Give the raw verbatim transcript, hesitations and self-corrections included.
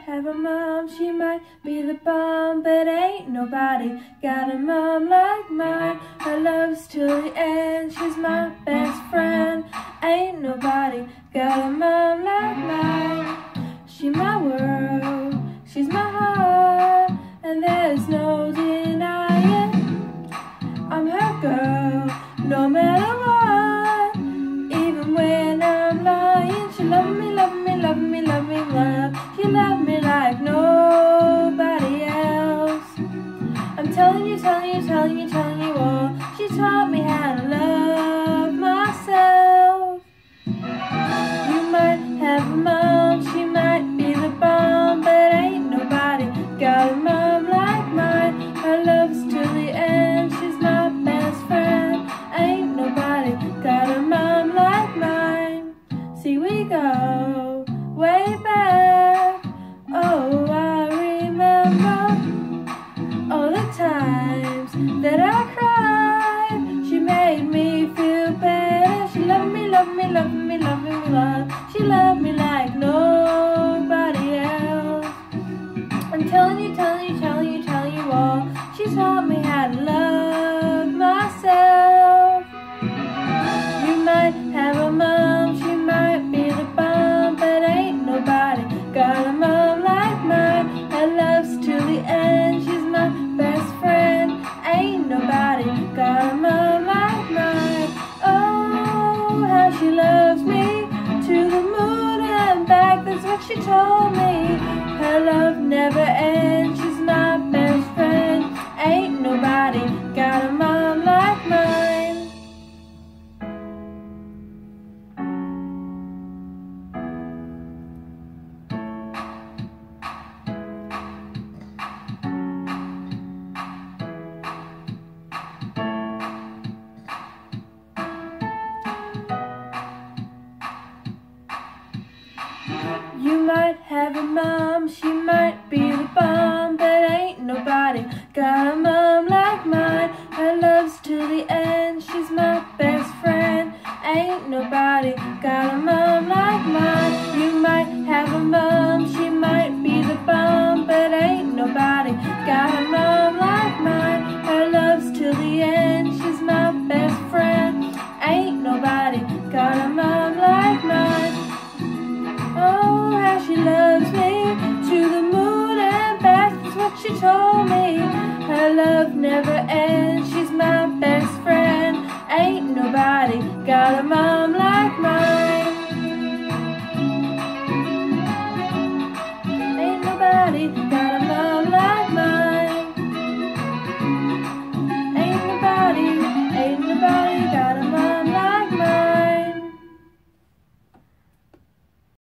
have a mom, she might be the bomb, but ain't nobody got a mom like mine. Her love's till the end, she's my best friend. Ain't nobody got a mom like mine. She my world, she's my heart, and there's no denying I'm her girl, no matter what. Even when I'm lying, she love me, love me, love me, love me, love. She love me like nobody else. I'm telling you, telling you, telling you, telling you all. She taught me how to love myself. You might have a mom, she might be the bomb, but ain't nobody got a mom like mine. Her love's till the end, she's my best friend. Ain't nobody got a mom like mine. See, we go way back. Oh, I remember all the times that I cried. She made me feel better. She loved me, loved me, loved me, loved me, love. She loved me like nobody else. I'm telling you, telling you, telling you, telling you all. She taught me how to love myself. You might have a mom, she might be the bomb, but ain't nobody got a mom like mine. Her love's till the end, she's my best friend. Ain't nobody got a mom like mine. Oh, how she loves me, to the moon and back, that's what she told me. Her love never ends, she's my best friend. Ain't nobody got a mom like mine. You might have a mom, she might be the bomb, but ain't nobody got a mom like mine. Her love's till the end, she's my best friend. Ain't nobody got a mom like mine. You might have a mom, she might be the bomb, but ain't nobody got a mom like mine. Her love's till the end, she's my best friend. Ain't nobody got a mom like mine. Oh, how she loves me, to the moon and back, that's what she told me. Her love never ends, she's my best friend. Ain't nobody got a mom